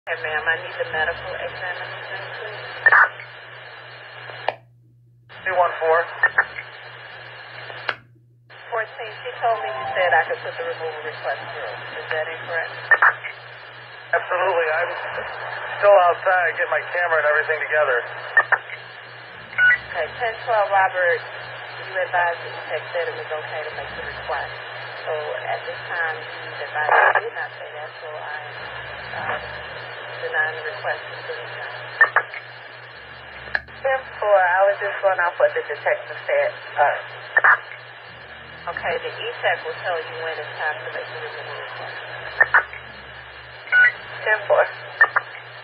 Hey, ma'am, I need the medical examination, please. 214. 14, she told me you said I could put the removal request through. Is that incorrect? Absolutely. I'm still outside getting my camera and everything together. Okay, 1012 Robert, you advised that you said it was okay to make the request. So at this time, you advised you did not say that, so I am denying the request for the return. 10-4, I was just going off what the detective said. Okay, the E-Tech will tell you when it's time to make the removal request. 10-4.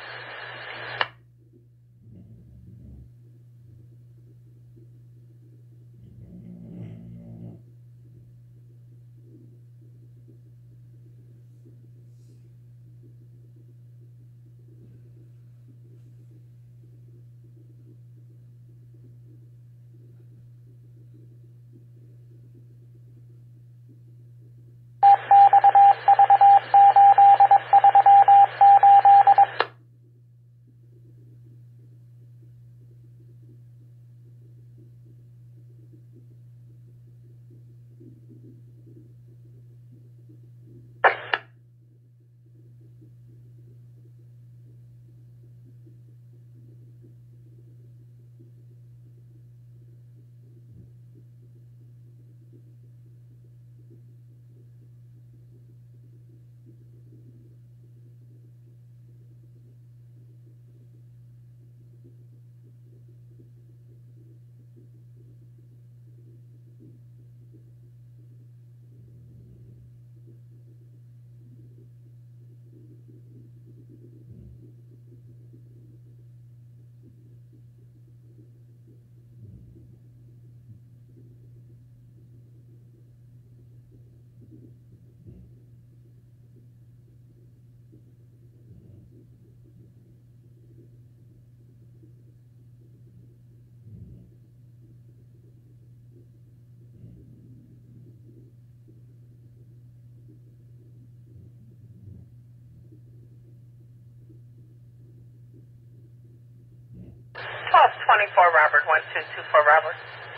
Twelve 24 Robert, 1224 Robert.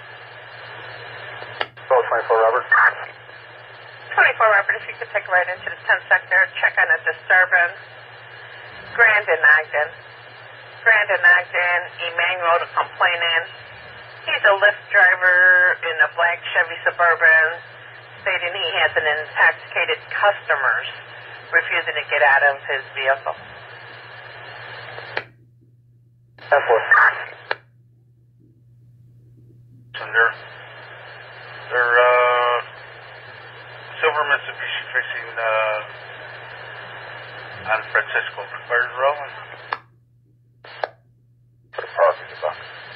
1224, Robert. 24 Robert, if you could take a right into the 10th sector, check on a disturbance. Grandin Ogden. Grandin Ogden, Emmanuel, the complainant. He's a Lyft driver in a black Chevy Suburban, stating he has an intoxicated customer refusing to get out of his vehicle. 10-4. They're silver Mitsubishi fixing on Francisco Square Road. Put a pause in the box.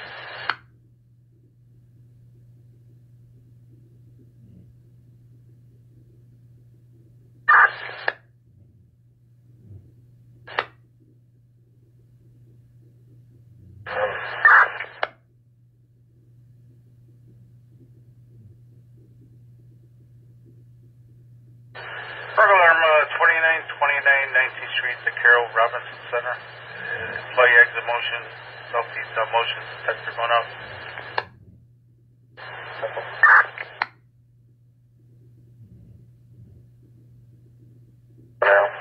Burglar alarm 2929 19th Street, the Carroll Robinson Center. Employee exit motion, southeast motion detector going up. Now.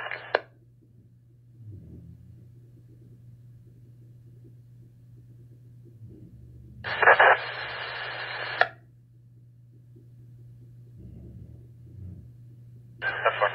That's fine.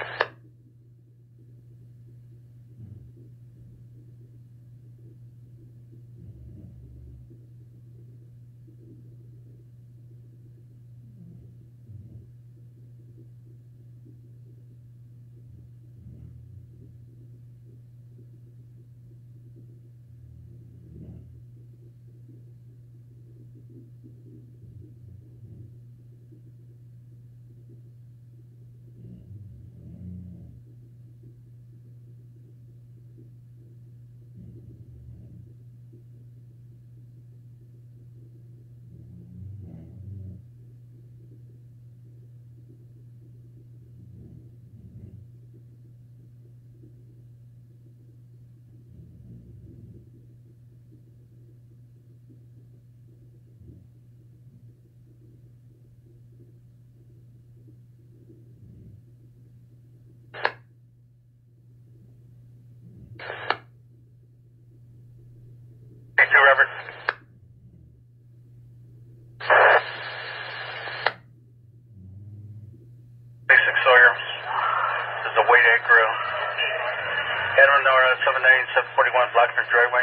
Storm Nora 741 Blackburn Driveway.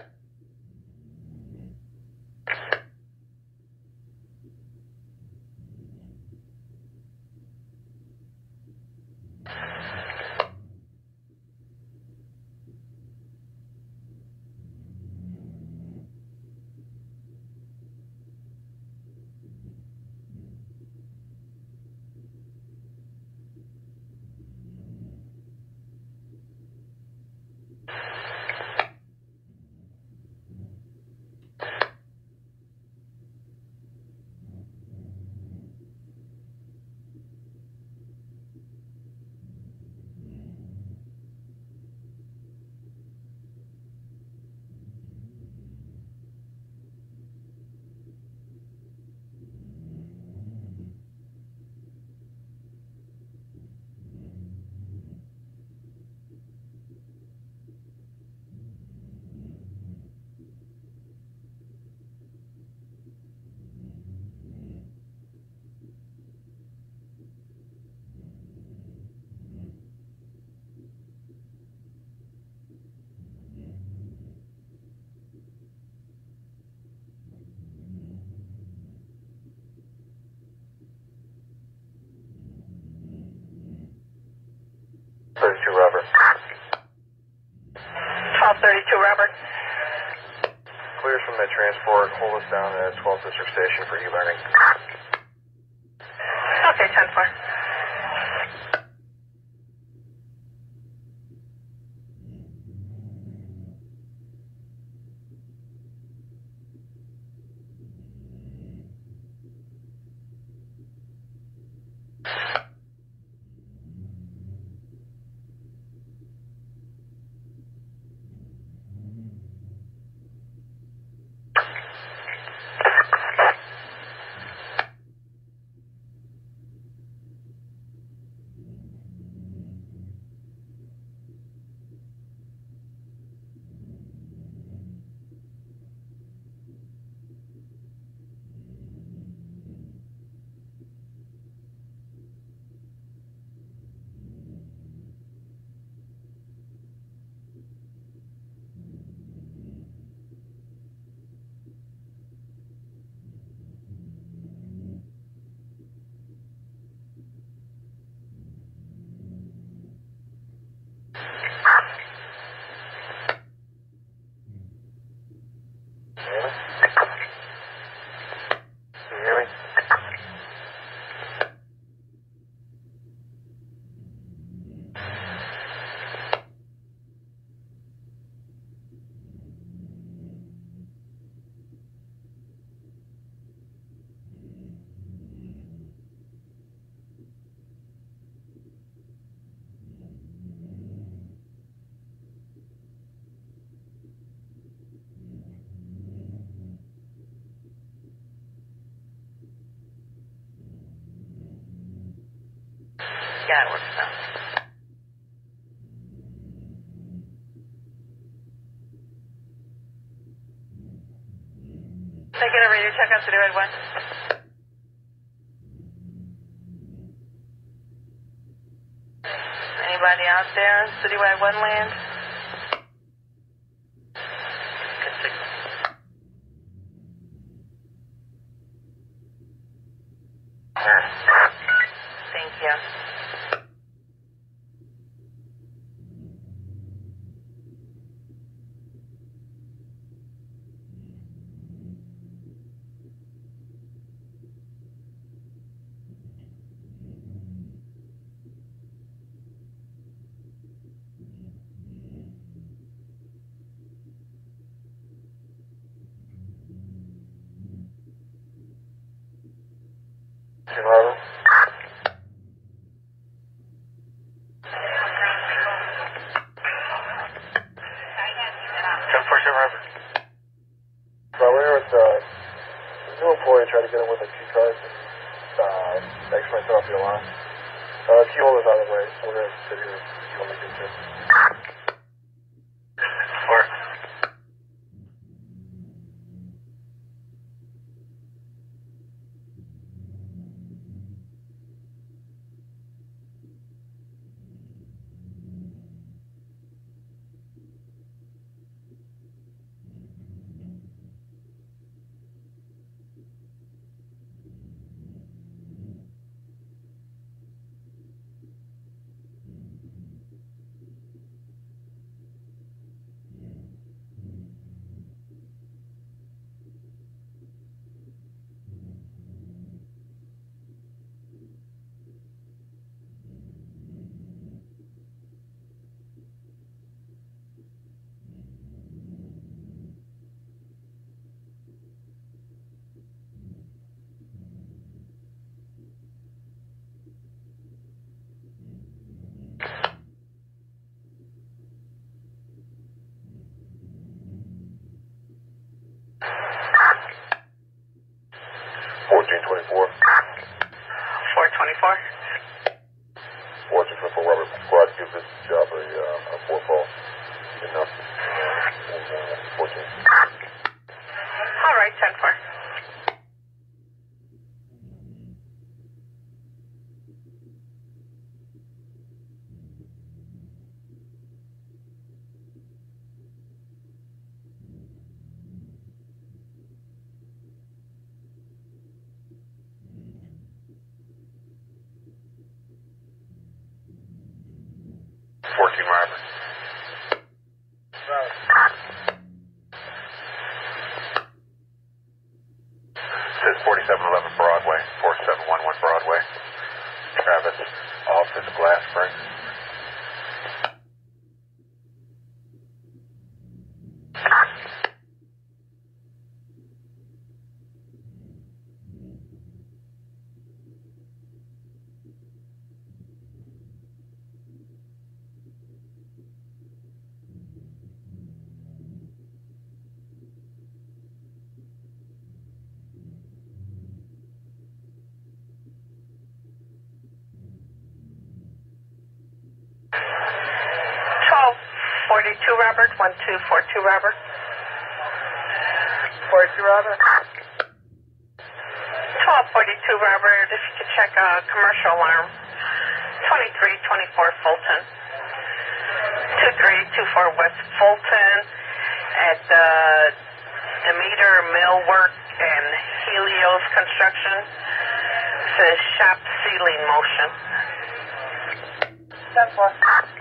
Robert. 1232 Robert. Clears from the transport. Hold us down at 12th District Station for e-learning. Okay, 10-4. Yeah, it works now. Take it over, you check out Citywide 1. Anybody out there? Citywide 1 land? Good signal. Thank you. Hello? 1047 Robert. Well, we're with new employee tried to get him with a key card and accidentally set off the alarm. Key holder's out of the way, so we're going to sit here if you want to get to. Or Robert. This is 4711 Broadway, 4711 Broadway. Travis, office Glassbury. Robert, 1242 Robert. 42 Robert. 1242 Robert, if you could check a commercial alarm. 2324 Fulton. 2324 West Fulton at Demeter Millwork and Helios Construction. Says shop ceiling motion. 10-4.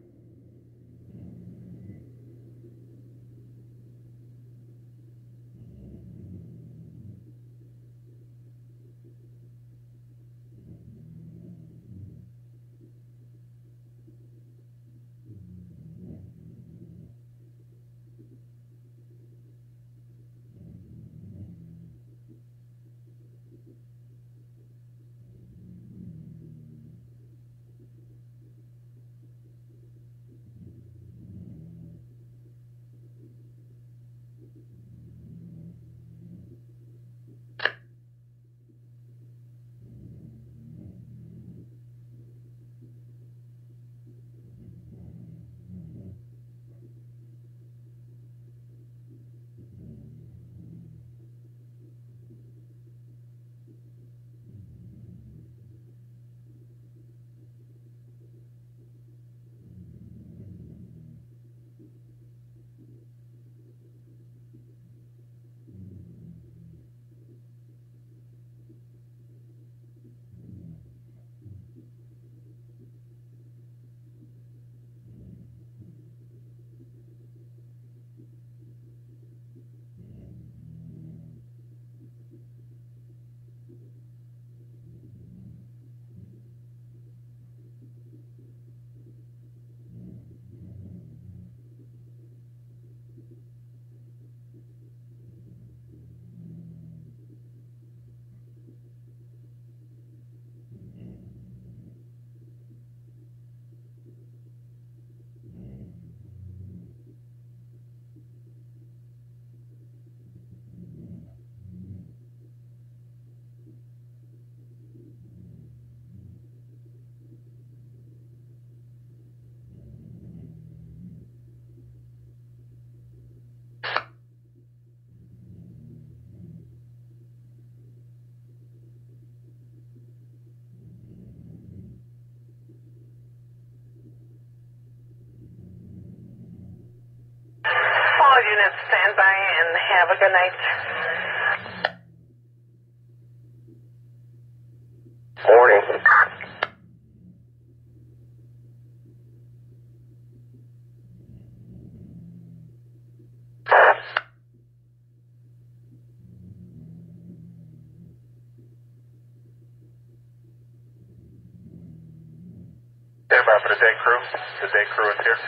Units stand by and have a good night. Morning. Stand by for the day crew. The day crew is here.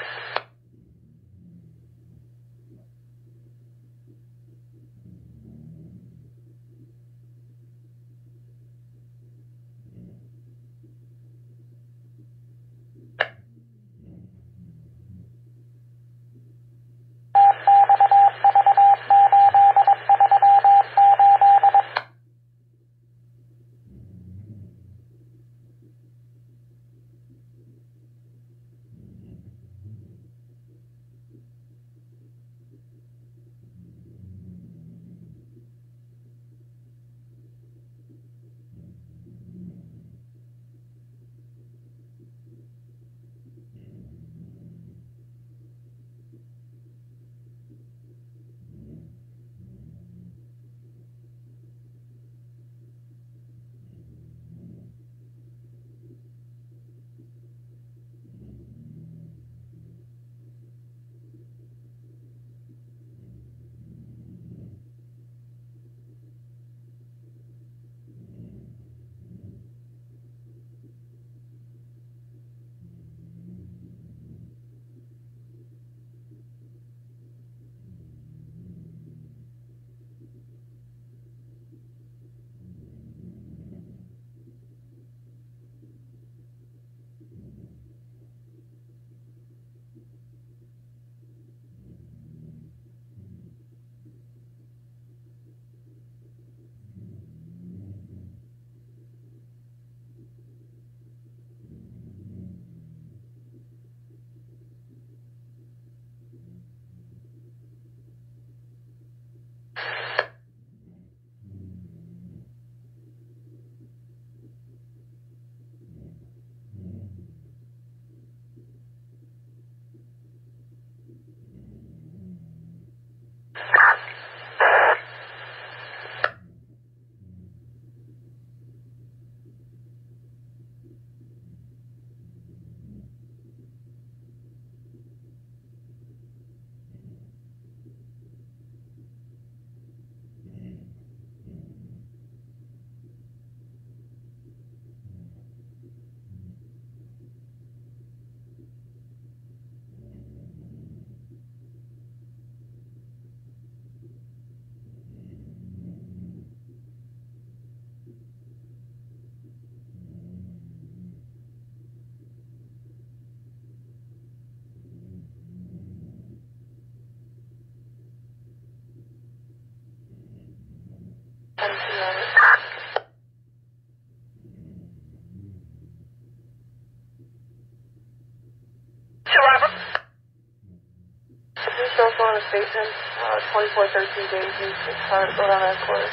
on the station, 2413 Daisy, Rhode Island headquarters.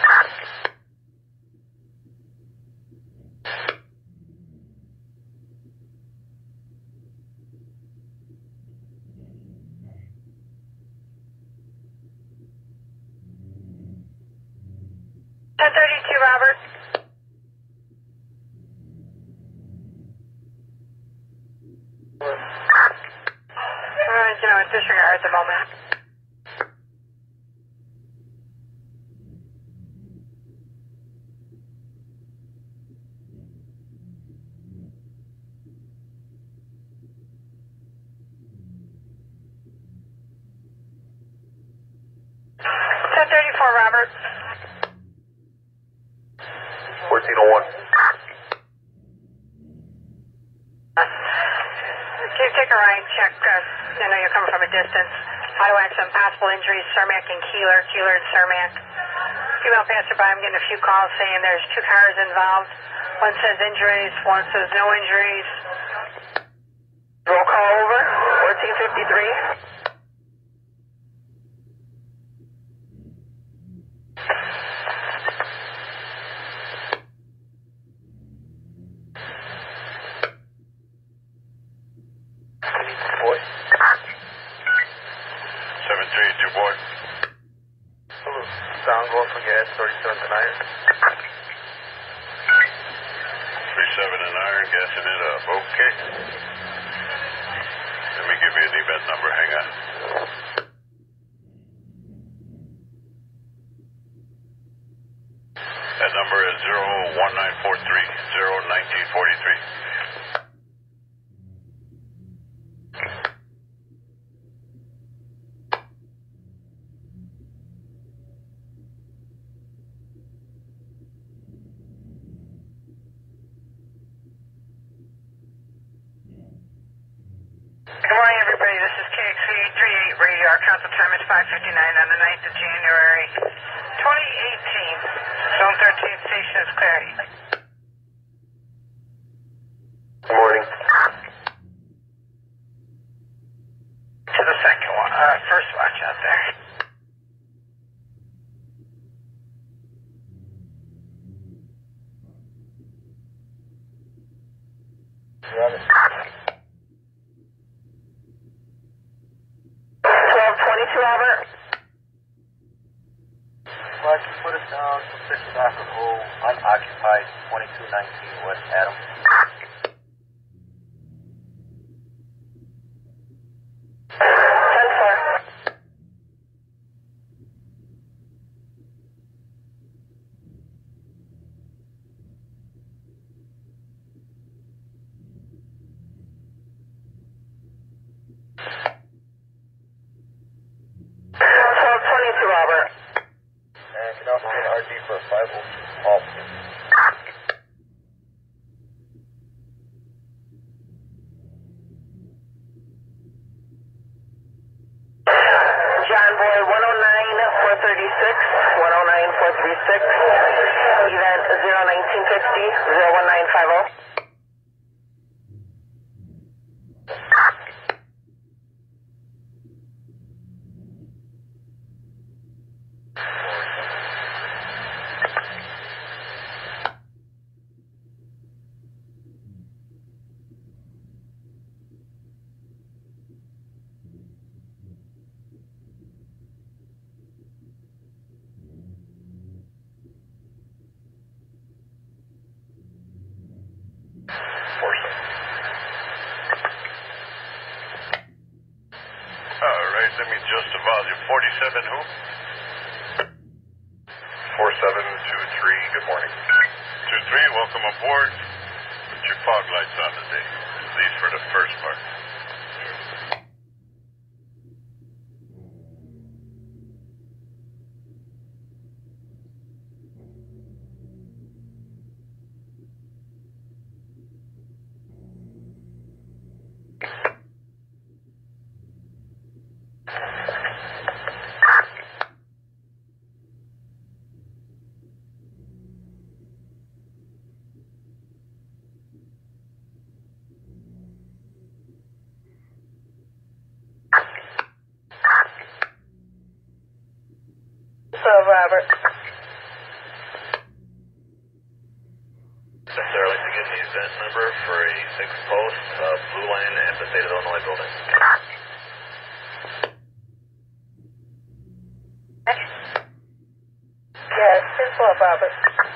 Robert. Disregard at the moment. Robert. 1401. Can you take a ride and check? I know you're coming from a distance. Highlight some possible injuries, Cermak and Keeler and Cermak. Female passerby, I'm getting a few calls saying there's 2 cars involved. One says injuries, one says no injuries. Roll call over, 1453. Sound going for gas, 37 and iron. 37 and iron, gassing it up. Okay. Let me give you an event number. Hang on. That number is 01943-01943. Our council time is 5:59 on the 9th of January, 2018. Zone 13 station is clear. Good morning. To the second one, first watch out there. Got it. 1222, Robert. Well, can you put us down for 6 o'clock on hold, unoccupied, 2219 West Adam. 1222, Robert. And can also get an RD for a 502 Albany. John Boy, 109-436, 109-436, event 01950, 01950. Let me adjust the volume. 47 who? 4723, good morning. 23, welcome aboard. Put your fog lights on today, at least for the first part. Robert. Center, I'd like to get the event number for a 6-post Blue Line at the State of Illinois building. Yes, 10-12, Robert.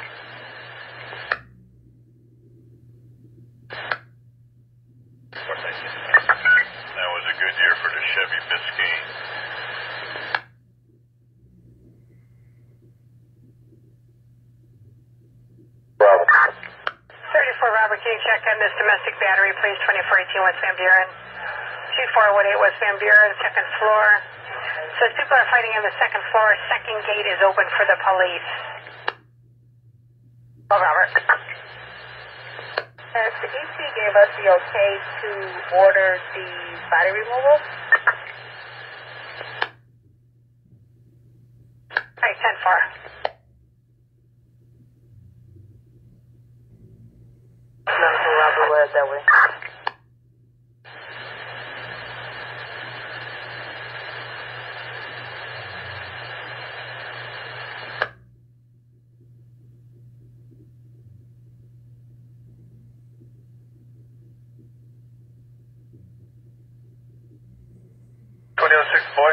Thank you. That was a good year for the Chevy Biscayne. Bravo. 34 Robert, can you check on this domestic battery, please? 2418 West Van Buren. 2418 West Van Buren, second floor. Says people are fighting on the second floor. Second gate is open for the police. Oh, Robert. The EC gave us the okay to order the body removal. All right, 10-4. Robert, we're that way. Boy.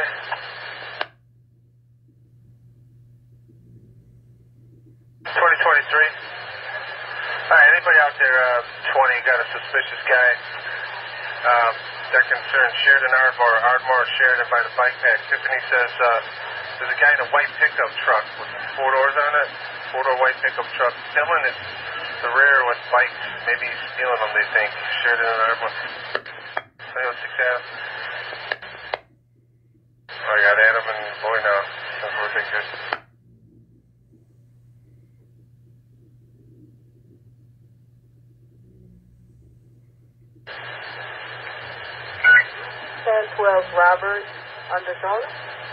2023. Alright, anybody out there, 20, got a suspicious guy, they're concerned, Sheridan Ardmore, Sheridan by the bike pack. Tiffany says, there's a guy in a white pickup truck with 4 doors on it, 4-door white pickup truck, filling it, the rear with bikes, maybe he's stealing them, they think. Sheridan and Ardmore. 306 Adam. I got Adam and Boy now. That's what they could. Robert, under zone.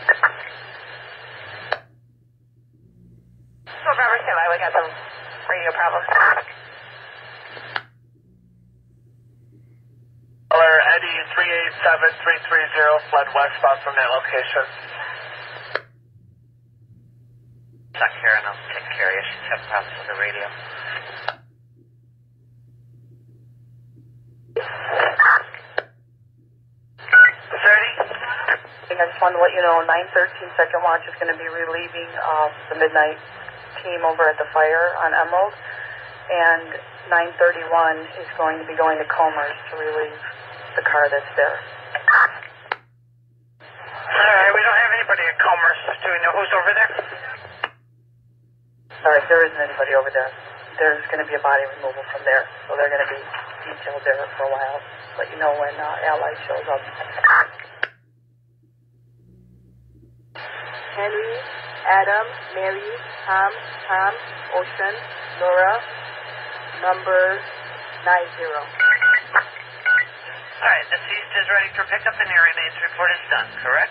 So Robert, stand by. We got some radio problems. Caller Eddie 387330 fled westbound from that location. Not Karen, I'll take care of you. She's having problems with the radio. I just wanted to let you know 913 second watch is going to be relieving the midnight team over at the fire on Emerald, and 931 is going to be going to Comers to relieve the car that's there. Alright, we don't have anybody at Comers. Do we know who's over there? Sorry, there isn't anybody over there. There's going to be a body removal from there, so they're going to be detailed there for a while. Let you know when Allied shows up. Henry, Adam, Mary, Tom, Ocean, Laura, number 90. Alright, deceased is ready for pickup and your remains report is done, correct?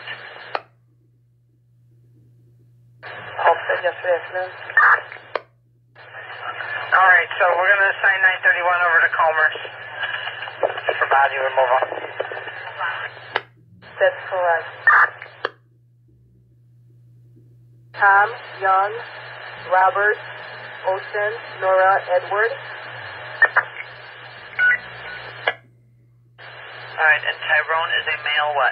All said yesterday afternoon. Alright, so we're going to assign 931 over to Comers for body removal. That's correct. Tom, Young, Robert, Ocean, Nora, Edward. Alright, and Tyrone is a male what?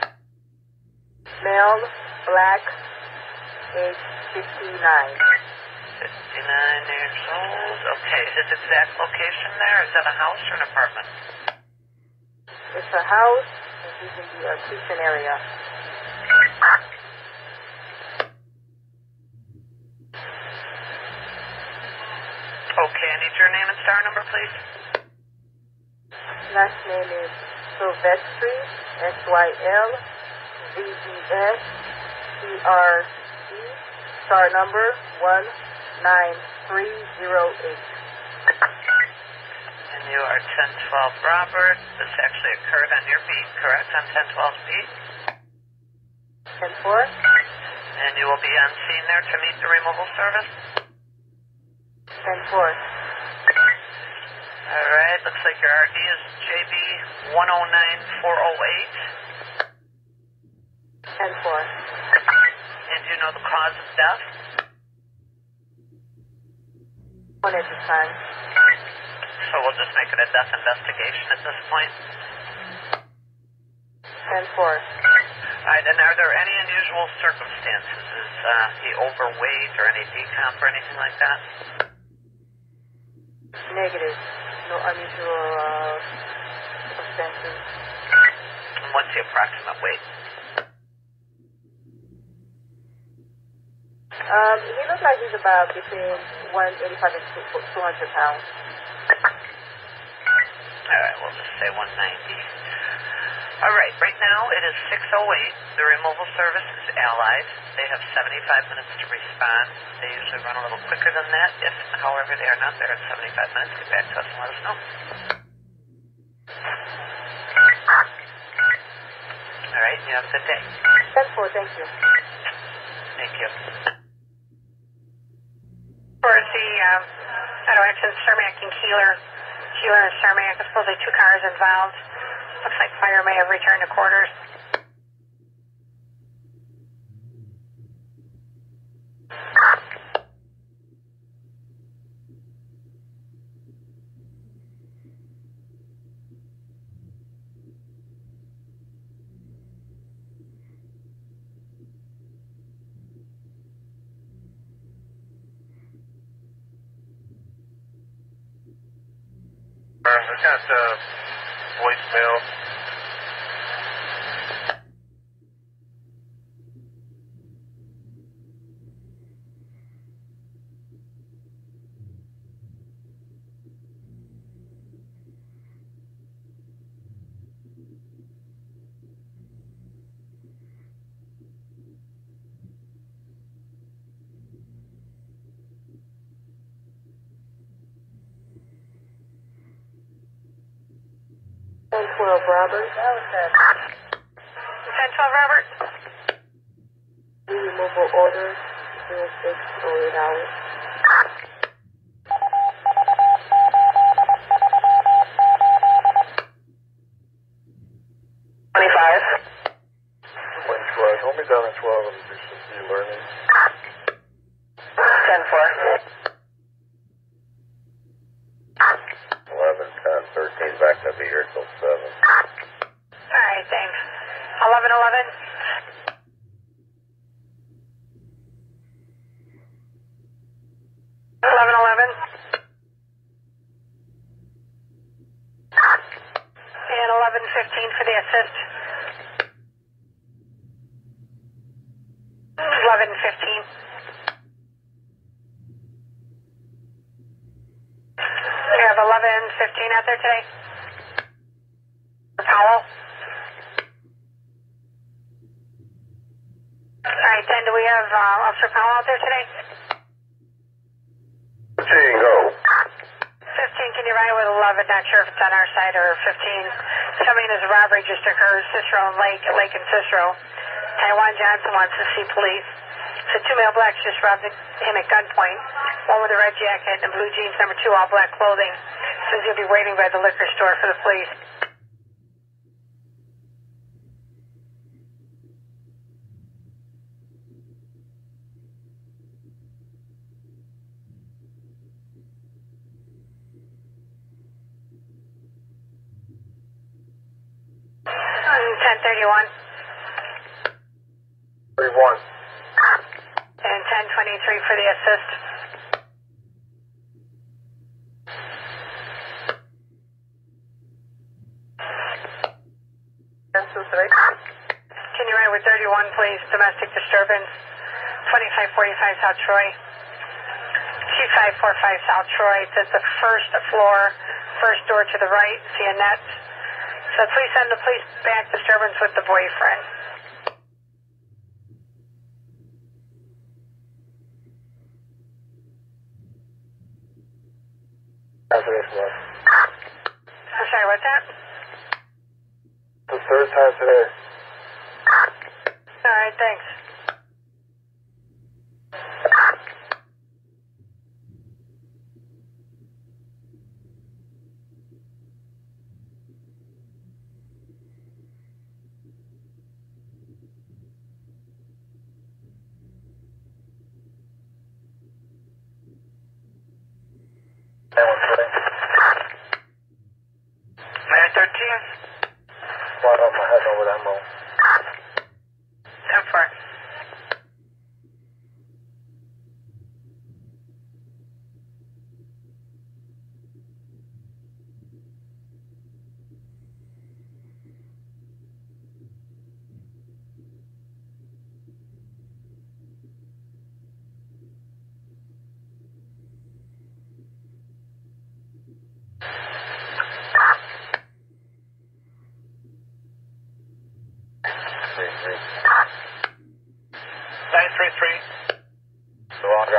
Male, black, age 59. 59 years old. Okay, his exact location there, is that a house or an apartment? It's a house, and he's in the kitchen area. Okay, I need your name and star number, please. Last name is Sylvestri, SYLVESTRE, star number 19308. And you are 1012 Robert. This actually occurred on your beat, correct? On 1012's beat? 10-4. And you will be on scene there to meet the removal service? 10-4. Alright, looks like your RD is JB 109408. 10-4. And do you know the cause of death? One at this time. So we'll just make it a death investigation at this point. 10-4. All right, and are there any unusual circumstances? Is he overweight or any decomp or anything like that? Negative. No unusual circumstances. And what's the approximate weight? He looks like he's about between 185 and 200 pounds. All right, we'll just say 190. All right, right now it is 6:08. The removal service is Allied. They have 75 minutes to respond. They usually run a little quicker than that. If, however, they are not there in 75 minutes, get back to us and let us know. All right, you have a good day. 10-4, thank you. Thank you. For the auto accident, Cermak and Keeler and Cermak, supposedly 2 cars involved. Looks like fire may have returned to quarters. I got voicemail. Robert. 10-12, Robert. Removal order 0608 hours. Hold me down at 12 and do some e-learning. 10-4. 11, 10, 13, back to be here till 7. All right, thanks. 11-11. 11-11. And 11-15 for the assist. 11-15. We have 11-15 out there today. Powell. All right, 10, do we have Officer Powell out there today? 15, go. 15, can you ride with 11? Not sure if it's on our side or 15. Somebody in his robbery just occurred, Cicero and Lake and Cicero. Taiwan Johnson wants to see police. So 2 male blacks just robbed him at gunpoint. One with a red jacket and blue jeans, number 2, all black clothing. Says he'll be waiting by the liquor store for the police. And 10:31. 31. And 10:23 for the assist. Can you ride with 31, please? Domestic disturbance. 2545 South Troy. 2545 South Troy. It's at the first floor, first door to the right. See a net. So please send the police back. Disturbance with the boyfriend. I'm sorry, what's that? The third time today. All right, thanks.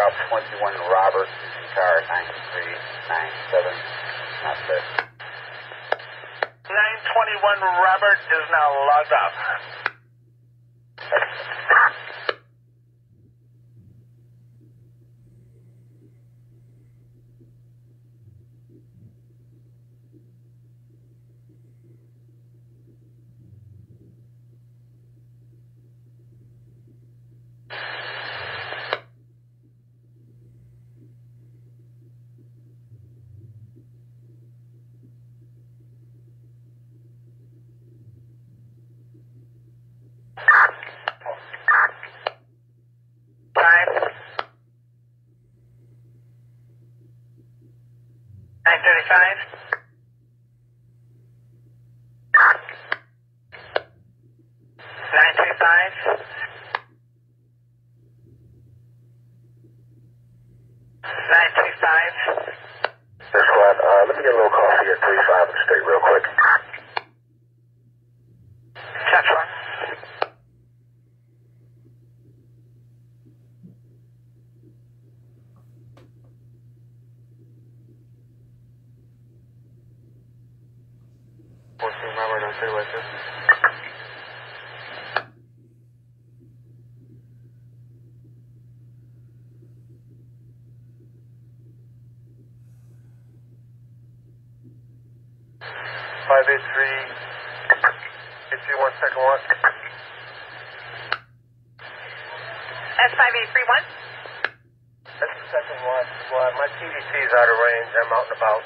South 21 Robert, using car 9397, not there. 921 Robert is now logged off. Time. 9:35. 9:35. 9:35. This squad, let me get a little coffee at 35 and stay real quick. Central. Robert on 3 West. 583, 831, second one. That's 5831. That's the second one. Well, my TDC is out of range. I'm out and about.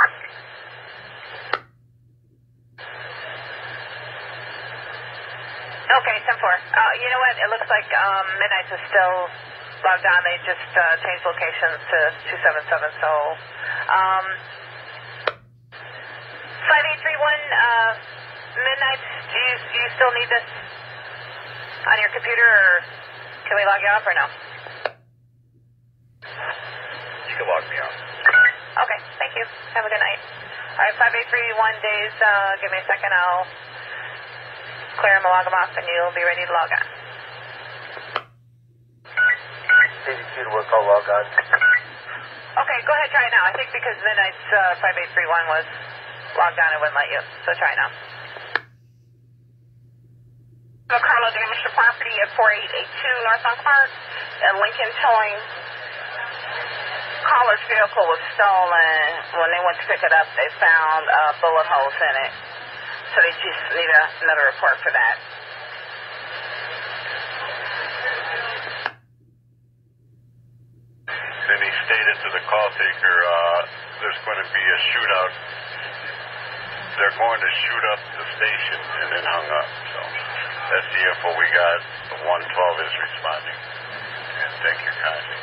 Okay, 10-4. You know what? It looks like Midnight is still logged on. They just changed locations to 277. So, 5831, Midnight, do you still need this on your computer, or can we log you off or no? You can log me out. Okay, thank you. Have a good night. All right, 5831 days. Give me a second. I'll clear them and log them off, and you'll be ready to log on. TDC to work, I'll log on. Okay, go ahead, try it now. I think because Midnight's 5831 was logged on, it wouldn't let you. So try now. Carlo damaged the property at 4882 North on Clark. Lincoln Towing. Caller's vehicle was stolen. When they went to pick it up, they found bullet holes in it. So they just need another report for that. Then he stated to the call taker, there's going to be a shootout. They're going to shoot up the station, and then hung up. So that's the info we got. The 112 is responding. And thank you kindly.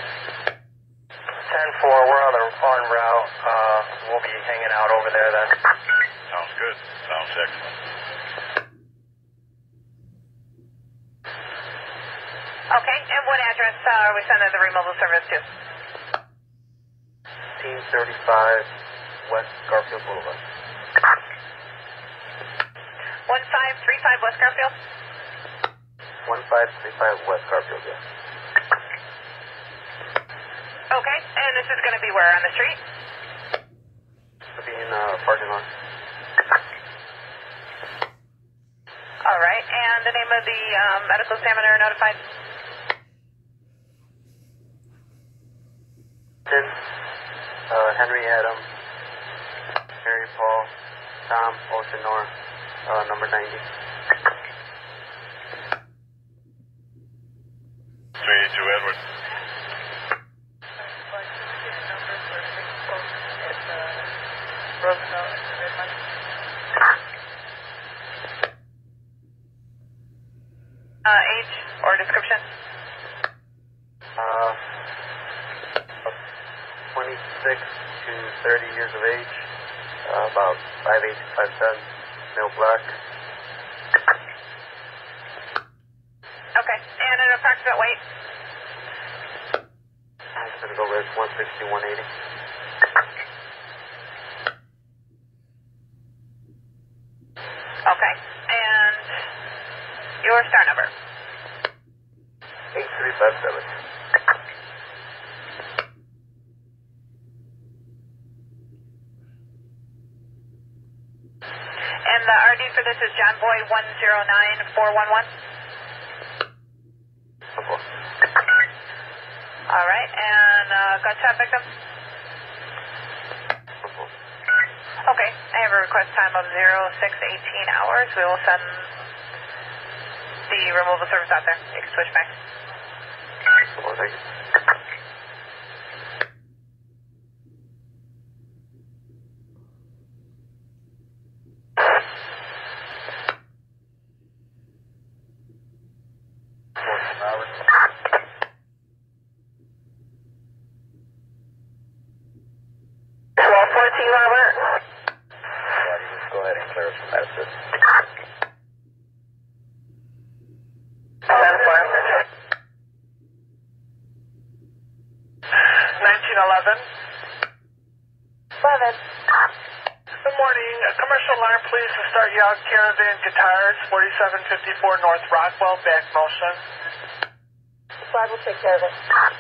10-4, we're on route. We'll be hanging out over there then. Sounds good. Sounds excellent. Okay, and what address are we sending the removal service to? 1535 West Garfield Boulevard. 1535 West Garfield? 1535 West Garfield, yeah. Okay, and this is going to be where, on the street? It'll be in parking lot. All right, and the name of the medical examiner notified? Henry Adam, Harry Paul, Tom Oceanor, number 90. 382 Edward. Age or description? 26 to 30 years of age, about 5'8", 5'7", male black. Okay, and an approximate weight? I'm going to go with 160, 180. Okay, and your star number? 8357. Oscar, this is John Boy 109411. All right, and gunshot victim? Okay, I have a request time of 0618 hours. We will send the removal service out there. You can switch back. Thank you. Go ahead and clear us from that assist. 1911. 11. Good morning. A commercial alarm, please, to start Yog Caravan Guitars, 4754 North Rockwell, back motion. So I will take care of it.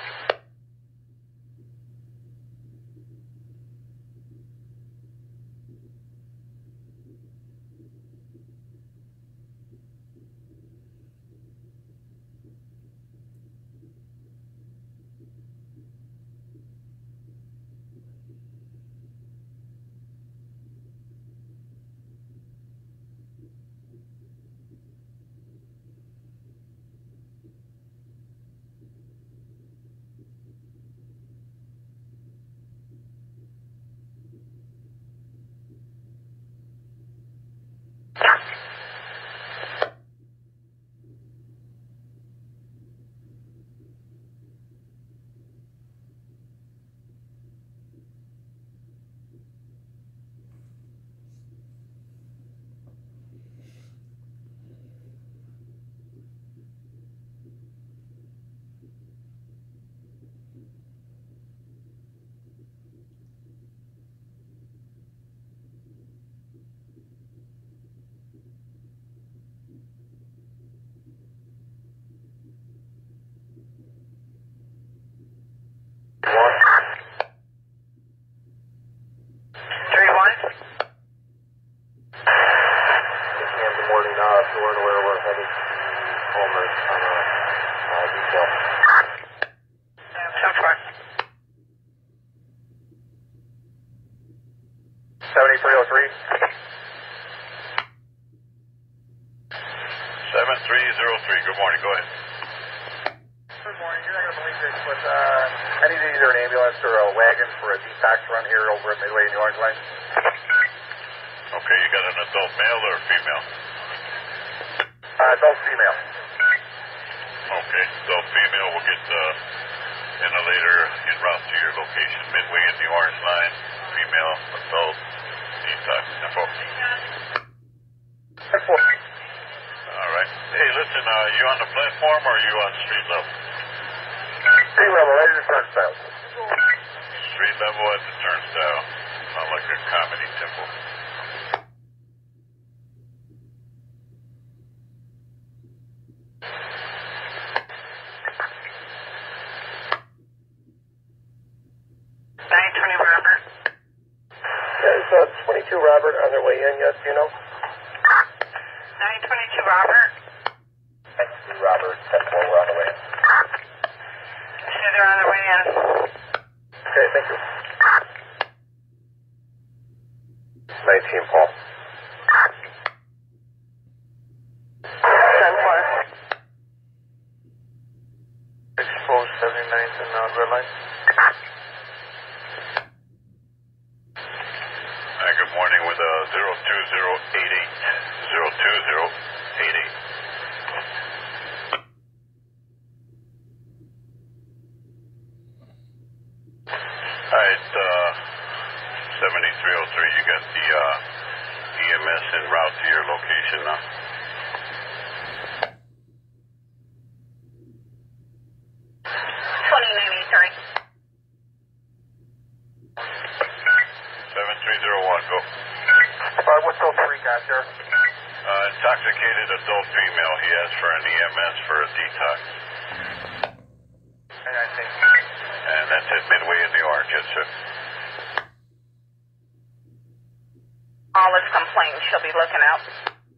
Good morning, go ahead. Good morning. You're not going to believe this, but I need either an ambulance or a wagon for a detox run here over at Midway in the Orange Line. Okay, you got an adult male or female? Adult female. Okay, adult female will get inhalator en route to your location, Midway in the Orange Line. Female, adult, detox, info. All right. Hey, listen, you on the platform or are you on street level? Street level, right at the turnstile. Street level at the turnstile. Sound like a comedy temple. Is 22 Robert on their way in yet, do you know? 922 Robert. 22 Robert, 10-4, we're on the way in. Yeah, they're on their way in. Okay, thank you. 19, Paul. 10-4. Exposed 79th and red line. Hi, good morning with 02088. 02088. Hi, it's 7303. You got the EMS en route to your location now. Go. What's those three guys there? Intoxicated adult female. He asked for an EMS for a detox. And I think. And that's at Midway in the Orange, yes, sir. All is complaint. She'll be looking out.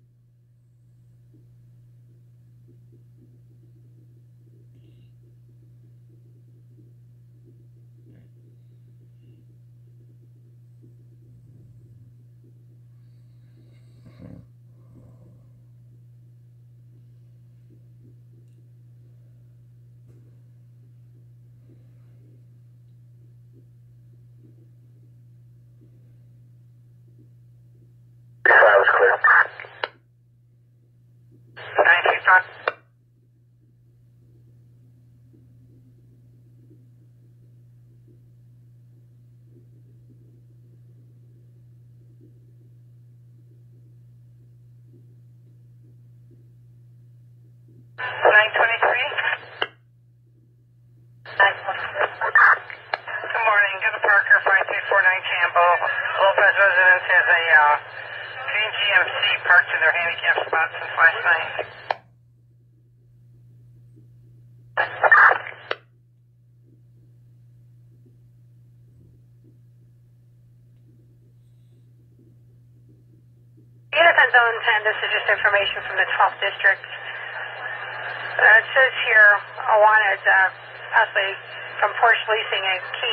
Zone 10, this is just information from the 12th District. It says here, I wanted possibly from Porsche Leasing a King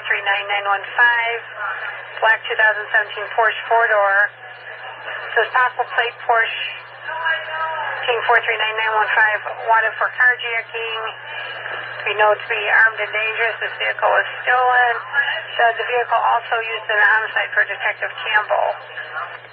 439915, black 2017 Porsche 4-door. It says possible plate Porsche King 439915, wanted for carjacking. We know to be armed and dangerous. This vehicle was stolen. The vehicle also used in a homicide for Detective Campbell.